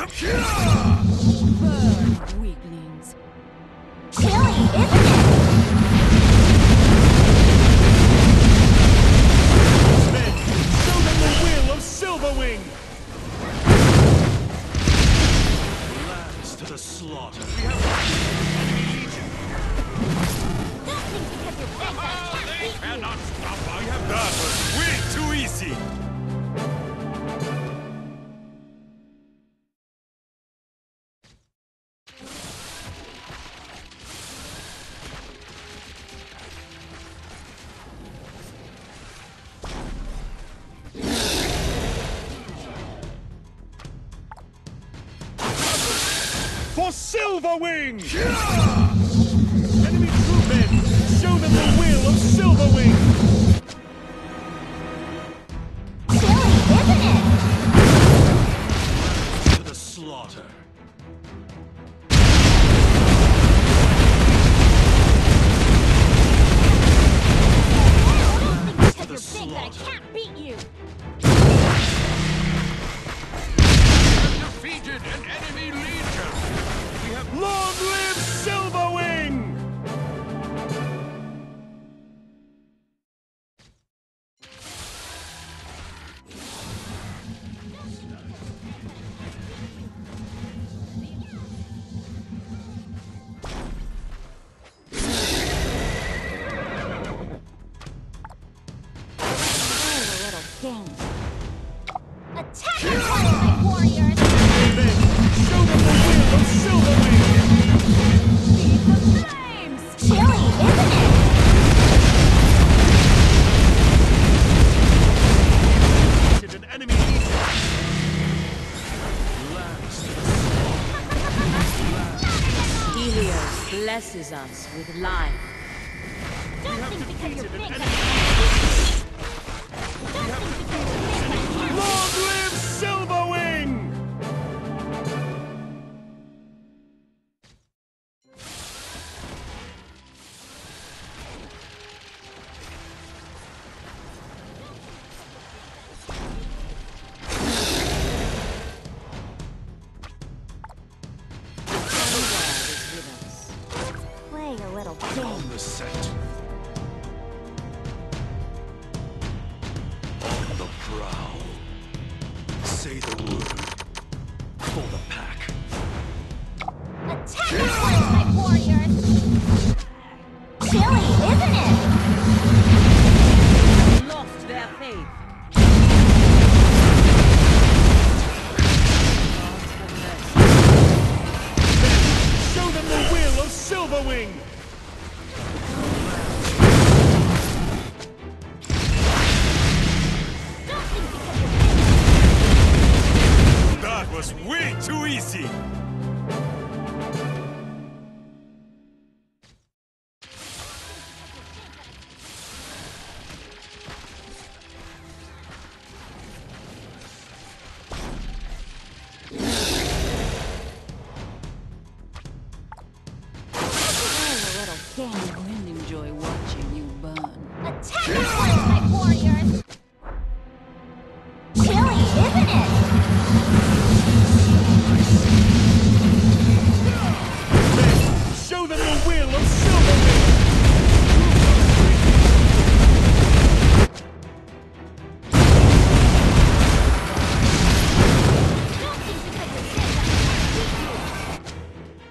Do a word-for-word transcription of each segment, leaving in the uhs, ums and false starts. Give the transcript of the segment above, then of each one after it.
Burn, weaklings. Chilly, isn't it? Men, show them the will of Silverwing! Lambs to the slaughter. We have enemy legion. Don't think because you're big that I can't beat you. Cannot stop us. We have that was way too easy. For Silverwing! Enemy crewmen, show them the will of Silverwing! Chilly, isn't it? To the slaughter. Don't think because you're big that I can't beat you. Defeated an enemy legion! We have long live Silverwing! Game. Attack the my warriors! Men, show them the will of Silverwing! Feed the flames! Chilly, isn't it? Defeated an enemy legion! Lambs to the slaughter. Helios blesses us with life. Don't think because you're defeated big an that enemy. I can't beat you. Don't think because you're big that I can't Long live Silverwing! play a little game. On the scent. On the prowl. Say the word. For the pack. Attack the my warriors! Chilly, isn't it? Lost their faith. Show them the will of Silverwing! Don't think because you're big. That was way too easy! Game. I will enjoy watching you burn. Attack the my warriors! Chilly, isn't it? Men, show them the will of Silverwing! Don't think because you're big that I can't beat you.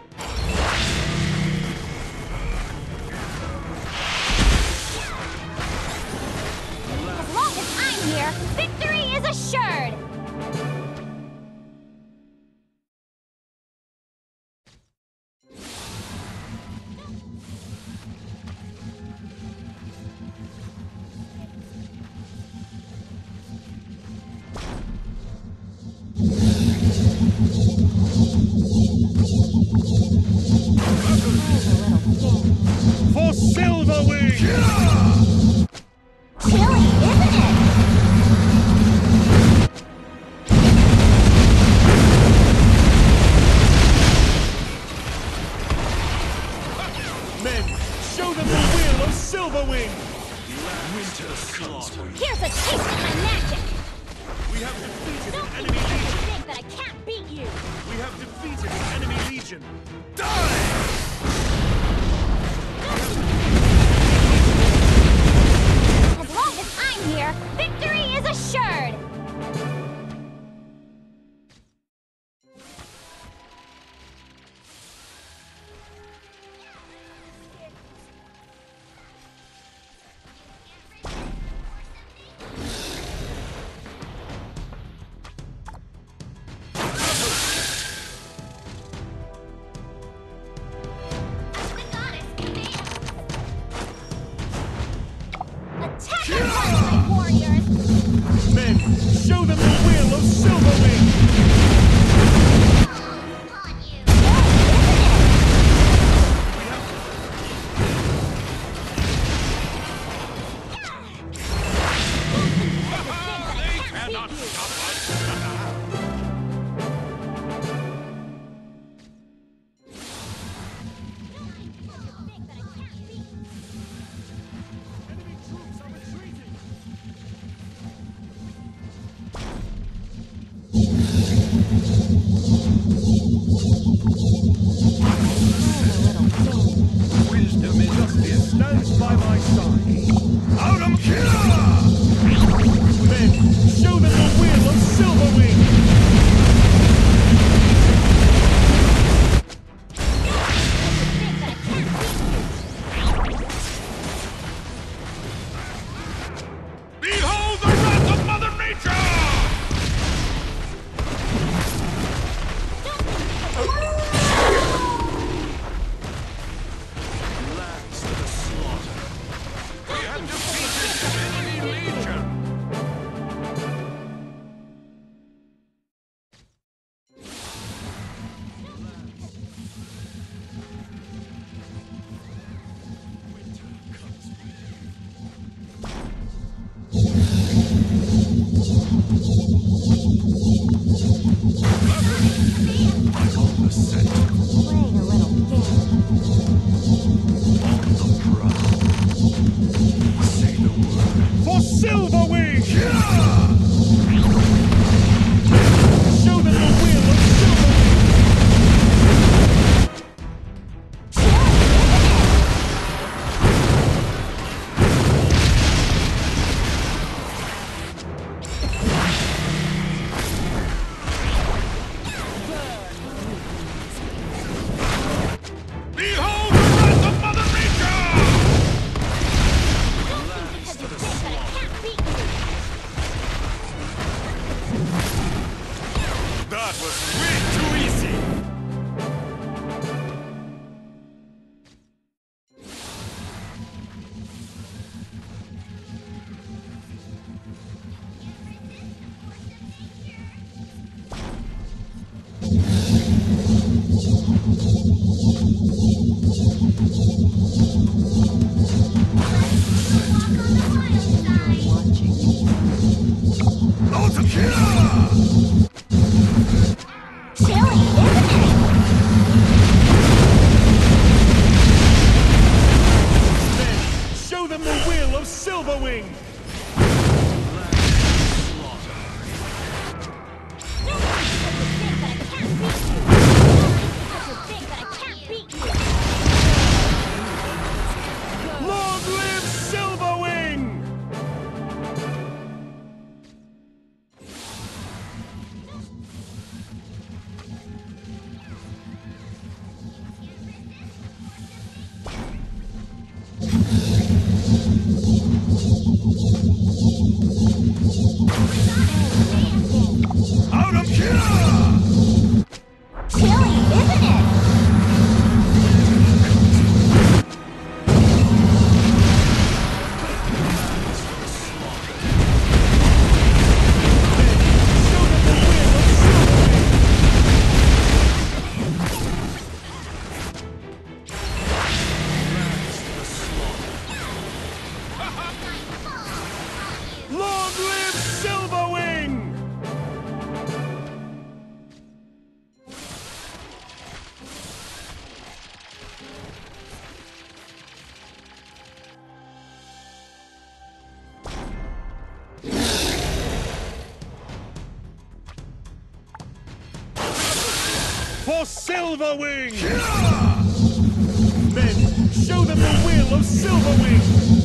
As long as I'm here, victory is assured! For Silverwing! Chilly, isn't it? Men, show them the will of Silverwing! Winter slaughter. Here's a taste of my magic! We have defeated Don't an think enemy you legion. think that I can't beat you! We have defeated an enemy legion. Die! As long as I'm here, victory is assured! Attack our Twilight warriors! Men, show them the wheel of Silverwing! Cannot stop us! Enemy troops are retreating! Wisdom is justice stands by my side. Autumn Killer! Men, show them the wheel of Silverwing! Behold the wrath of Mother Nature! Lands to the slaughter. We have defeated an enemy legion! I'm on the scent, Playing a little game. on the prowl. Say the word. For Silverwing! Show them the wheel of Behold the wrath of Mother Nature! Lands to the slaughter. That was way too easy! Watching you. Autumn Killer! Chilly, isn't it? Men, show them the wheel of Silverwing! Think that I can't beat you! Long live Silverwing! for Silverwing! Men, show them the will of Silverwing!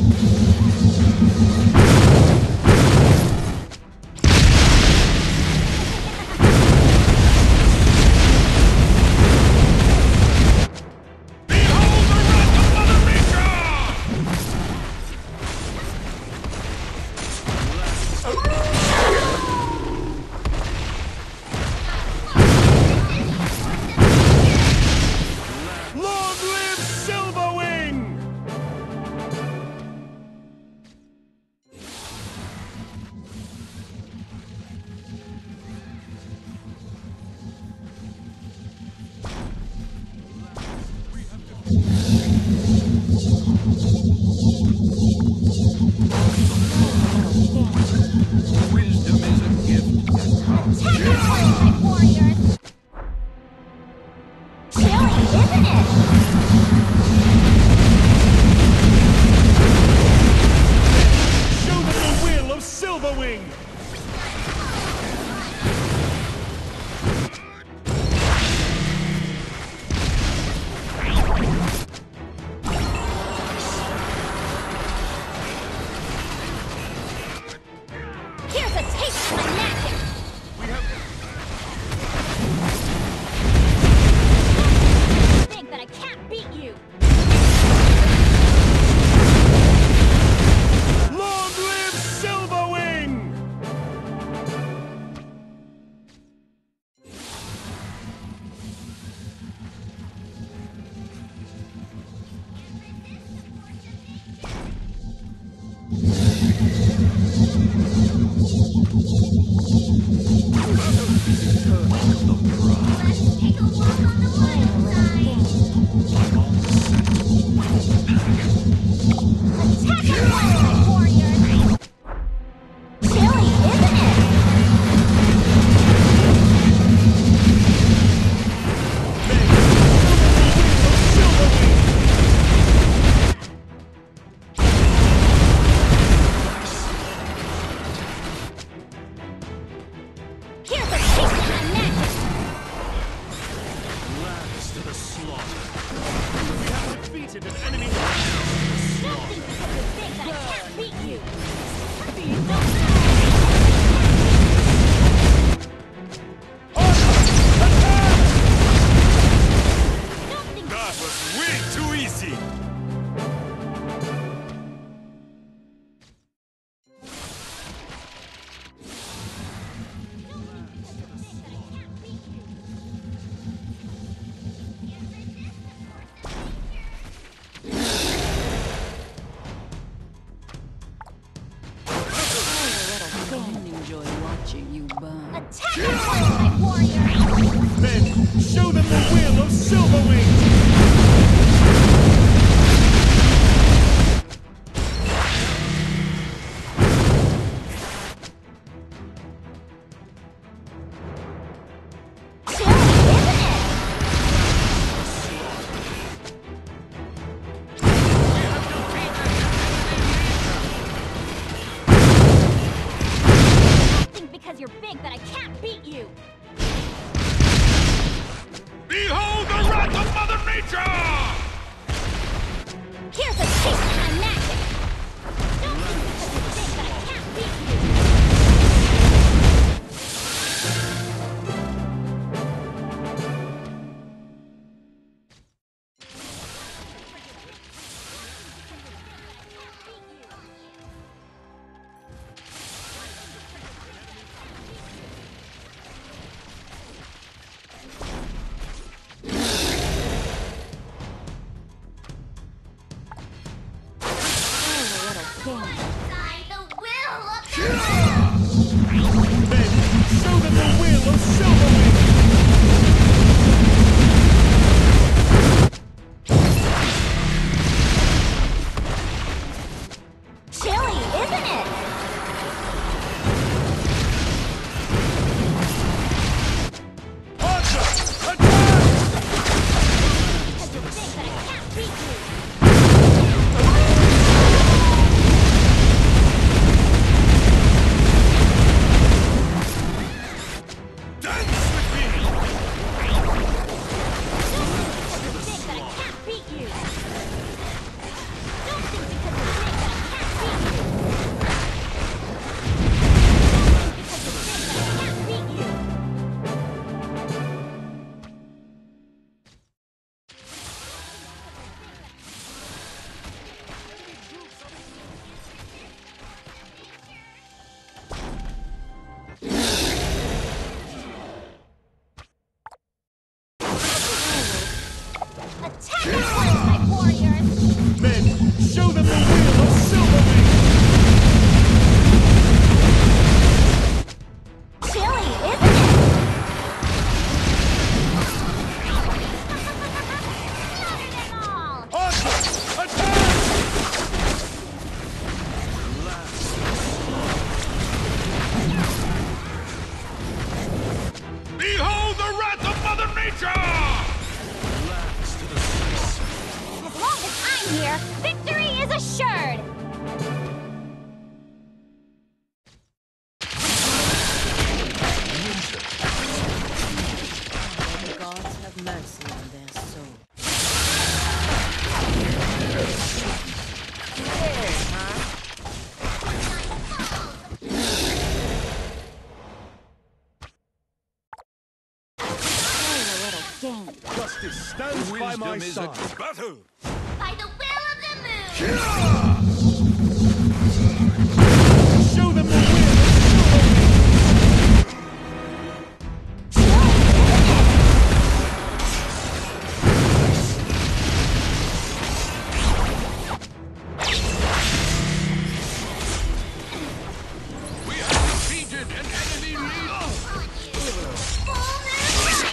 Wisdom is a gift that comes. Attack the fortified warriors! Chilly, isn't it? Show them the will of Silverwing! Here's a taste of my magic! We have... Think that I can't beat you! Long live Silverwing! Let's take a walk on the wild side! Attack the fortified warriors! Chilly, isn't it? Here's a taste of my magic! Last to the slaughter. We have defeated an enemy. Don't think because you're big that I can't beat you! Don't think That was way too easy. Enjoy watching you burn. Attack the fortified warriors! Men, show them the will of Silverwing! Chilly, isn't it? Don't think because you're big that I can't beat you! Behold the wrath of Mother Nature! Here's a taste of my magic! Don't think because you're big that I can't beat you! Inside the will of the Men, show them the will of Silverwing! Chilly, isn't it? Archer, attack! Because you're big that I can't beat you! Dance with me! Justice stands by my Wisdom is a side. battle. By the will of the moon! Show them the will of We have defeated an enemy leader. Full moon light!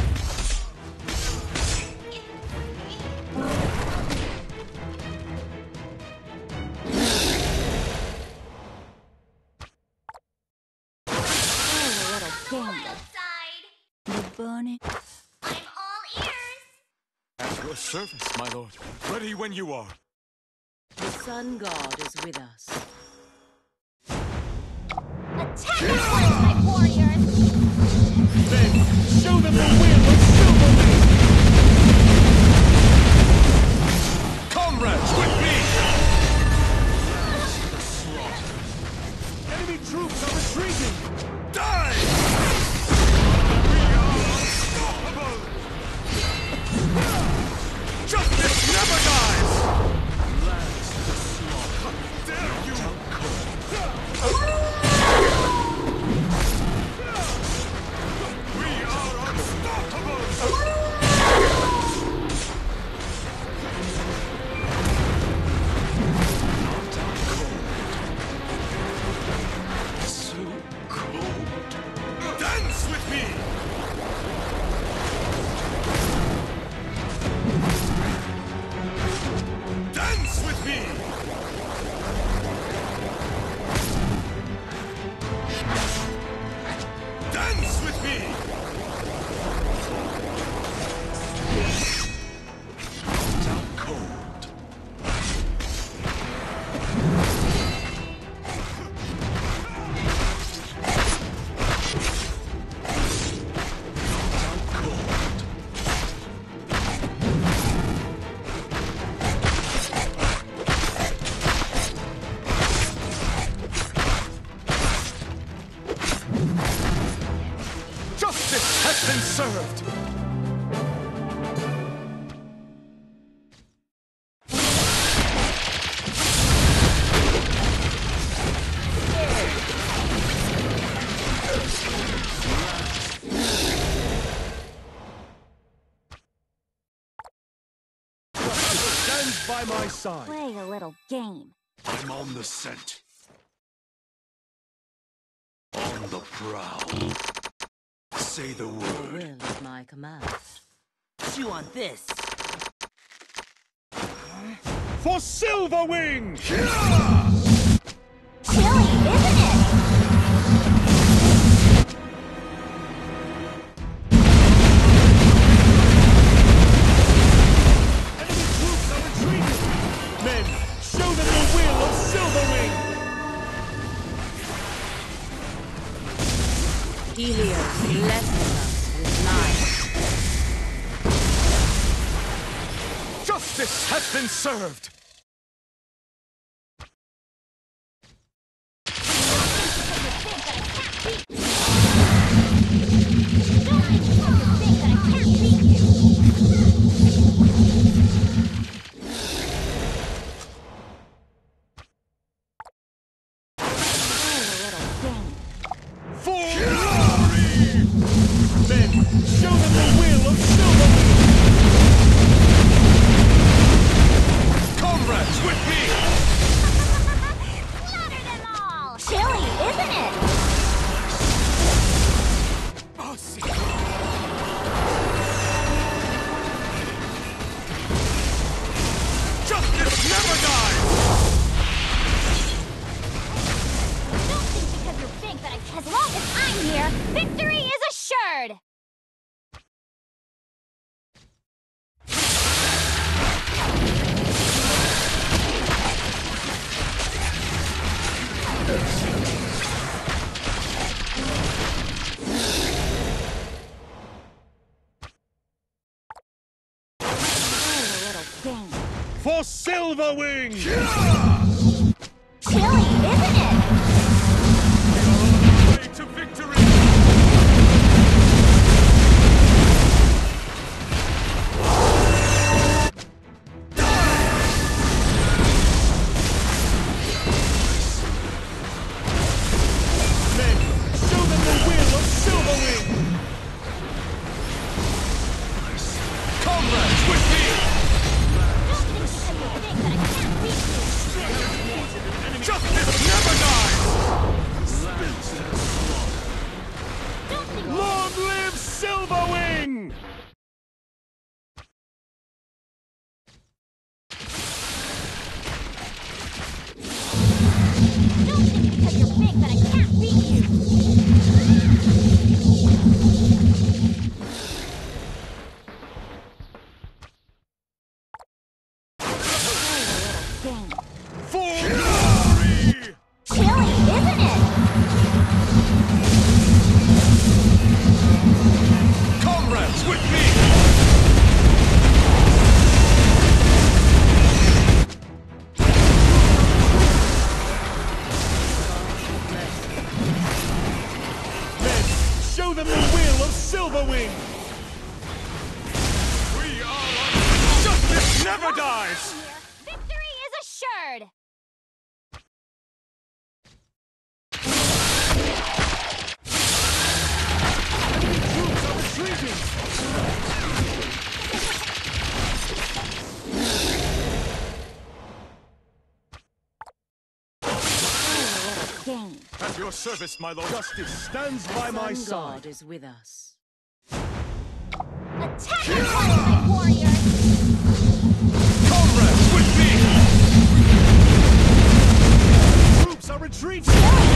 Side. The burning. I'm all ears. At your service, my lord. Ready when you are. The sun god is with us. Attack at once, my warriors! Then show them the will of Silverwing! Comrades, with me! Enemy troops are retreating! Die! We are unstoppable! Justice never dies! Lands the slaughter. How dare you! We are unstoppable! So cold. Dance with me! Dance with me! Dance with me! Down cold. Down cold. Justice has been served! Justice stands by my side. Play a little game. I'm on the scent. On the prowl. Say the The word. will of my command. Chew on this. For Silverwing! Chilly, isn't it? Enemy troops are retreating! Men, show them the will of Silverwing! Helios blesses us with life. Justice has been served! For glory! Men, show them the will of Silverwing! Comrades, with me! Slaughter them all! Chilly, isn't it? Oh, see. Justice never dies! Don't think because you're big that I... As long as I'm here, victory is assured! Play a little game. For Silverwing! Chilly, isn't it? Way to victory! because you think that I can't beat you. Thing. For glory! Chilly, isn't it? Comrades, with me! Men, show them the will of Silverwing! We are on... Justice never dies! Victory is assured! Troops are retreating! Game. At your service, my lord. Justice stands by my Sun side. God is with us. Attack the target, my warriors! Comrades, with me! Troops are retreating!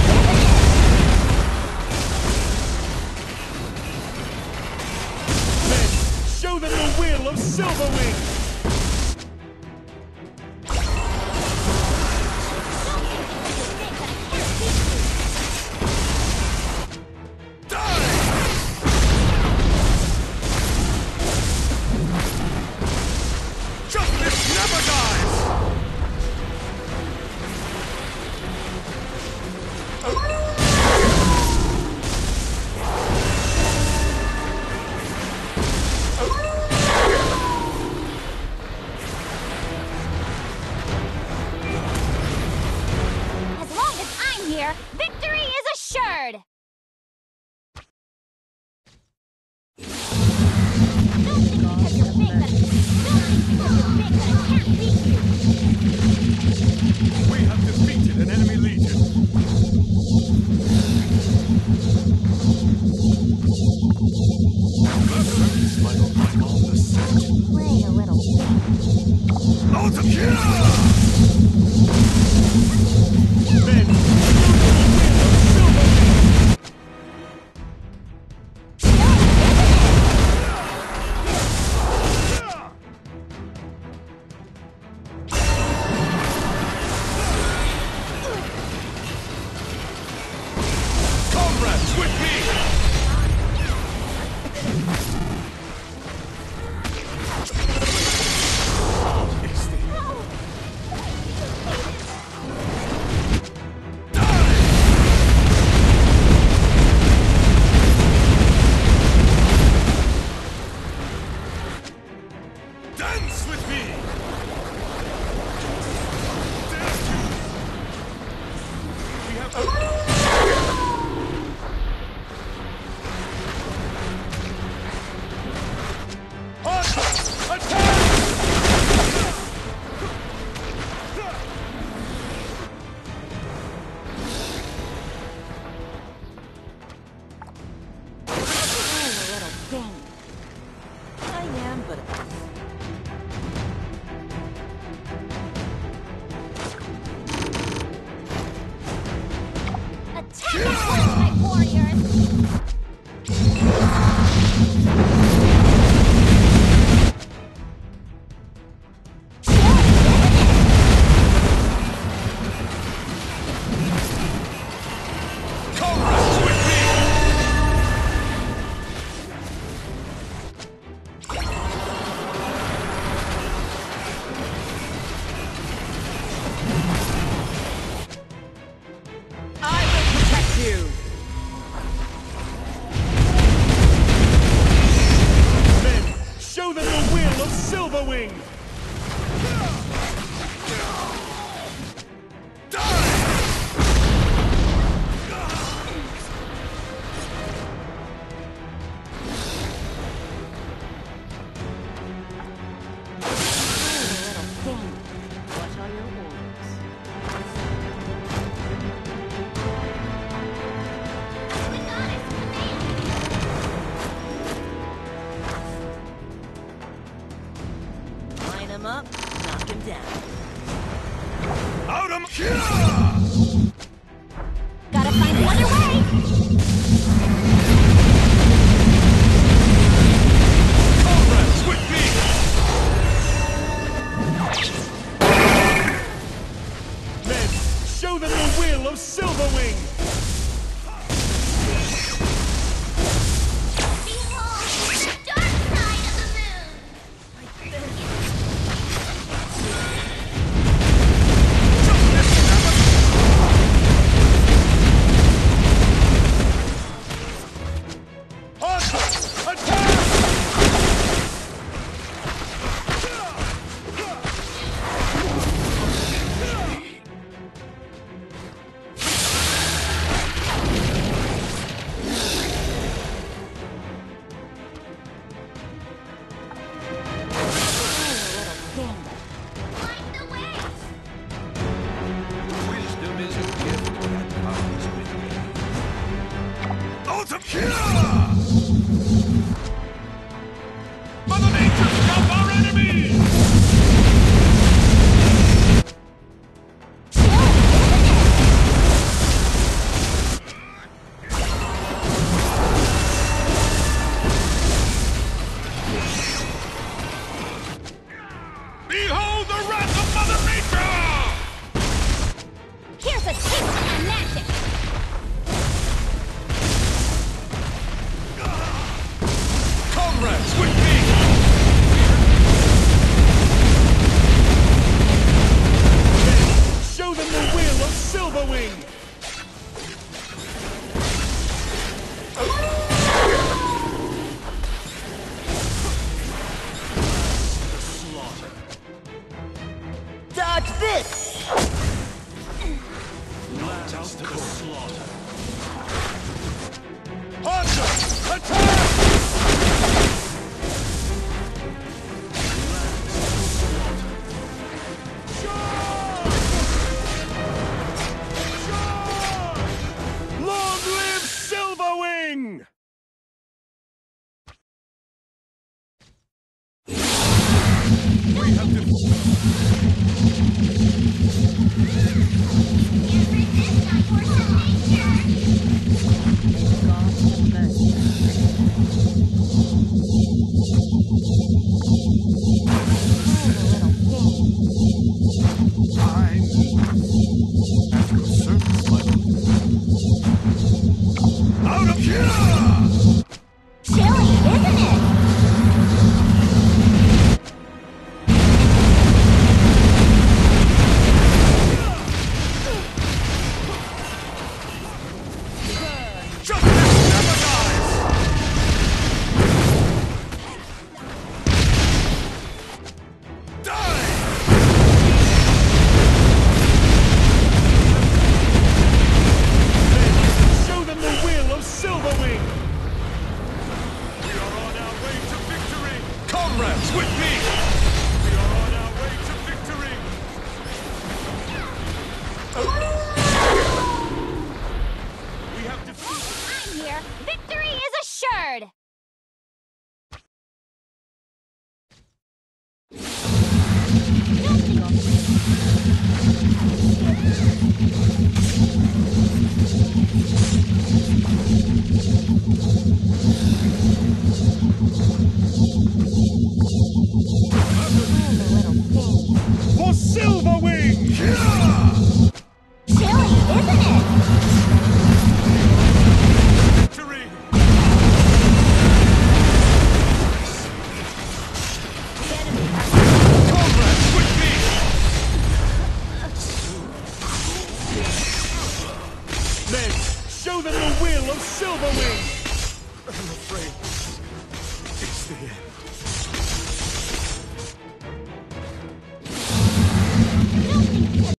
Men, show them the will of Silverwing! Justice never dies! As long as I'm here, victory is assured! Don't think because you're big that don't think because you're big that I can't beat you! We have defeated an enemy legion. My lord, I'm on the set. Play a little game. Out of here! Men, Comrades, with me! Is the... Dance with me! Dare to! We have... Play a little game. I am but a Attack the target, my warriors! Comrades, with me! I will protect you! men, show them the will of Silverwing! Game. What are your orders? The goddess commands! Line him up, knock him down. Out 'em! show them the will of Silverwing! Behold the dark side of the moon! Onward! Attack! Light the way! Wisdom is a gift that comes with me. Ultimate Killer! Mother Nature, stop our enemies! Behold the wrath of Mother Nature! Here's a taste of my magic! Comrades, with me! Show them the will of Silverwing! Dodge this! Last to the slaughter. Hunter! Attack! Long live Silverwing! We have to... Can't resist my force of nature! God have mercy. I'm at your service, my lord. Out of here! Chilly, isn't it? Justice never dies! Die! Show them the will of Silverwing! We are on our way to victory! Comrades, with me! We are on our way to victory! We have defeated... I'm here! Victory is assured! For Silverwing! Chilly, isn't it? Victory! Comrades, with me! Then, show them the will of Silverwing!